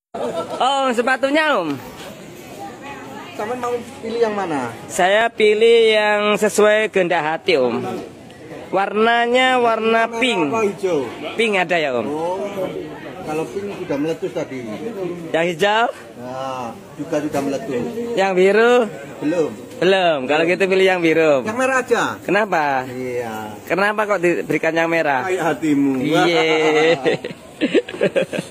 Om, sepatunya Om. Kamu mau pilih yang mana? Saya pilih yang sesuai kehendak hati Om. Warnanya warna pink. Apa hijau? Pink ada ya Om? Oh, kalau pink sudah meletus tadi. Yang hijau? Nah, juga sudah meletus. Yang biru? Belum. Belum. Kalau gitu pilih yang biru. Yang merah aja. Kenapa? Iya. Kenapa kok diberikan yang merah? Kayak hatimu. Iya.